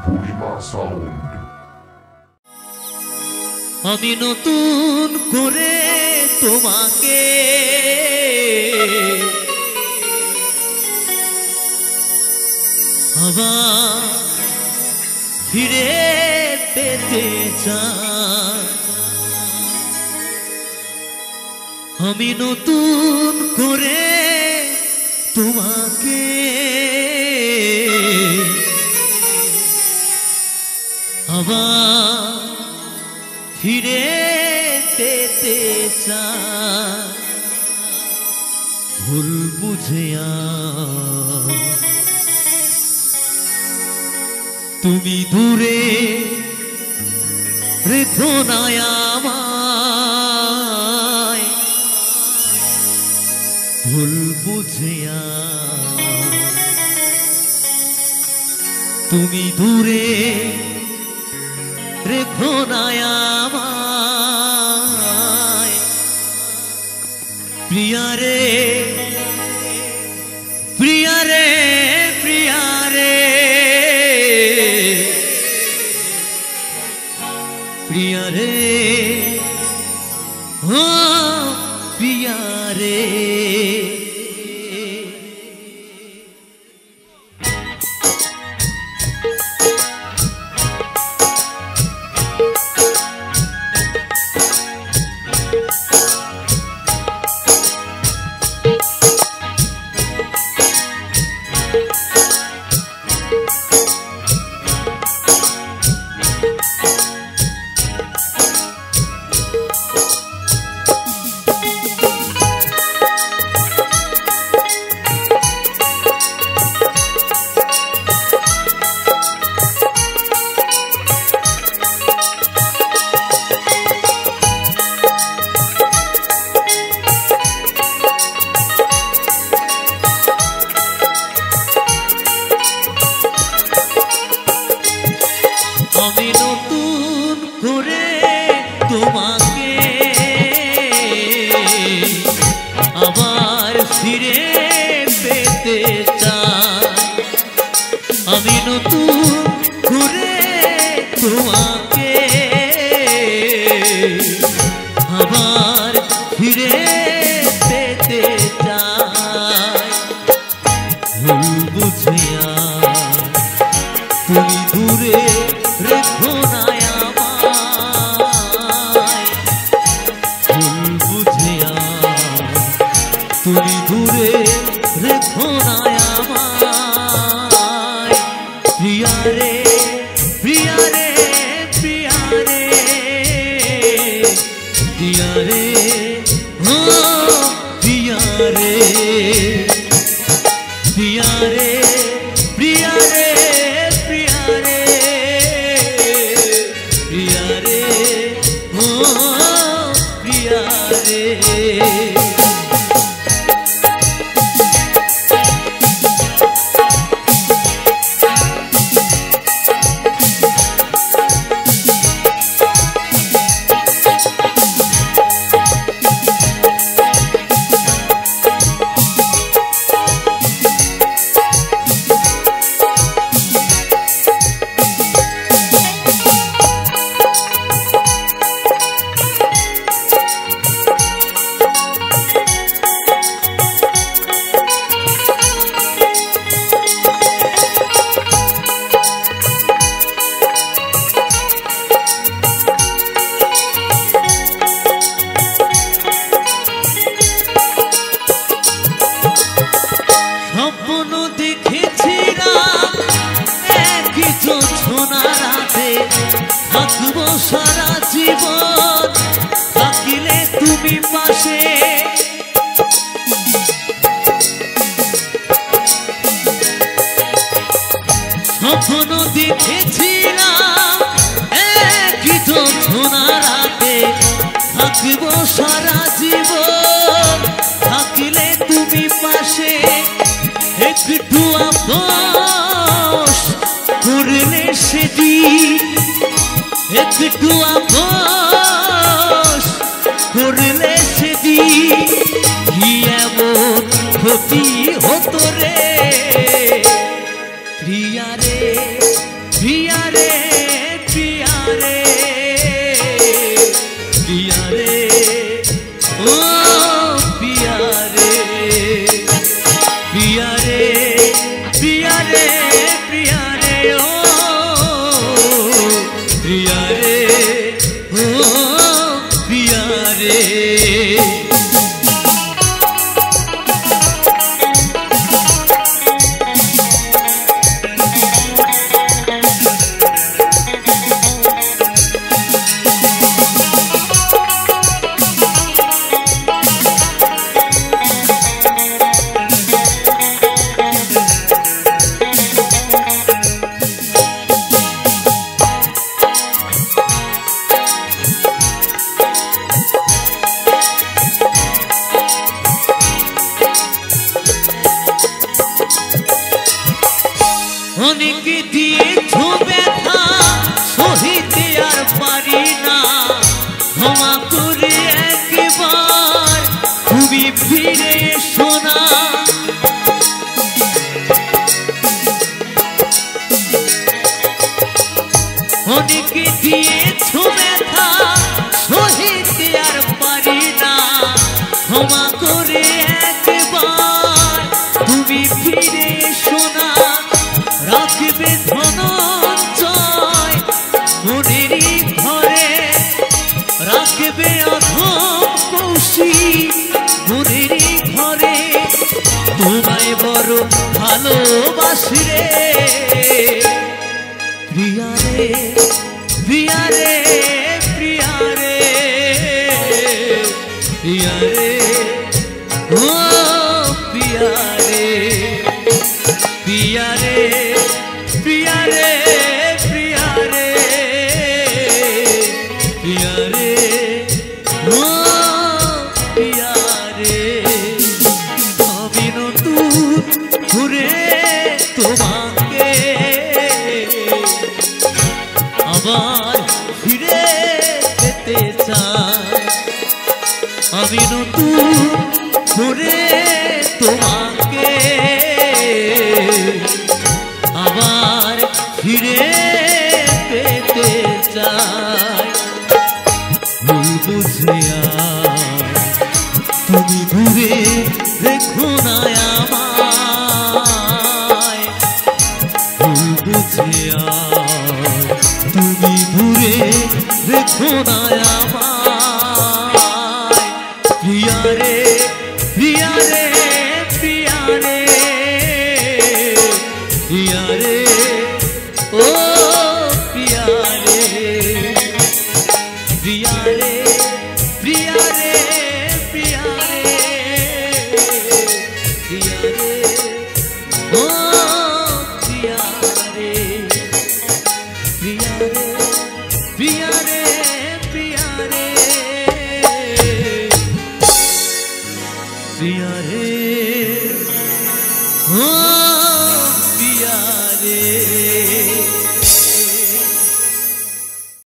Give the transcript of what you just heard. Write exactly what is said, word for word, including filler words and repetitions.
আমি নতুন করে তোমাকে আবার ফিরে পেতে চাই। আমি নতুন করে তোমাকে আবার ফিরে পেতে চাই। ভুল বুঝে তুমি দূরে রেখো না আমায়। ভুল বুঝে তুমি দূরে রেখো না আমায়। প্রিয়া রে প্রিয়া রে প্রিয়া রে প্রিয়া রে ও প্রিয়া রে। আমি নতুন করে তোমাকে আবার ফিরে পেতে চাই। আমি নতুন করে তোমাকে আবার ফিরে পেতে চাই। ভুল বুঝিয়া তুমি দূরে রেখো না আমায়। ভুল বুঝিয়া তুমি দূরে রেখো না আমায়। প্রিয়া রে প্রিয়া রে প্রিয়া রে প্রিয়া রে ও প্রিয়া রে প্রিয়া রে প্রিয়া রে প্রিয়া রে প্রিয়া রে ও প্রিয়া রে। স্বপ্ন দেখেছিলাম একই জোছনা রাতে থাকবো সারা জীবন, থাকিলে তুমি পাশে। স্বপ্ন দেখেছিলাম একই জোছনা রাতে থাকবো সারা জীবন, থাকিলে তুমি পাশে। একটু আপোষ করলে সেদিন, একটু আপোষ করলে সেদিন কি এমন ক্ষতি হতো রে। প্রিয়া রে প্রিয়া प्रिया रे प्रिया रे ओ प्रिया रे ओ प्रिया रे অনেকে দিয়েছো ব্যথা সহিতে আর পারি না ক্ষমা করে একবার তুমি ফিরে এসো না অনেকে দিয়েছো ব্যথা সহিতে আর পারি না ক্ষমা করে একবার তুমি ফিরে এসো না রাখবে ধনঞ্জয় মনেরই ঘরে রাখবে অধম কৌশিক মনেরই ঘরে তোমায় বড় ভালোবাসি রে প্রিয়া রে প্রিয়া রে প্রিয়া রে প্রিয়া রে ও প্রিয়া রে प्रिया रे प्रिया रे प्रिया रे प्रिया रे ओ प्रिया रे আমি নতুন ঘুরে তোমাকে আবার ফিরে পেতে চাই আমি নতুন ঘুরে তোমাকে আবার ফিরে পেতে চাই ভুল বুঝে তুমি দূরে রেখো না আমায় ভুল বুঝে তুমি দূরে রেখো না আমায় প্রিয়া রে প্রিয়া রে প্রিয়া রে प्रिया रे ओ प्रिया रे प्रिया रे प्रिया रे प्रिया रे प्रिया रे ओ प्रिया रे प्रिया रे प्रिया रे प्रिया रे प्रिया रे ओ प्रिया रे।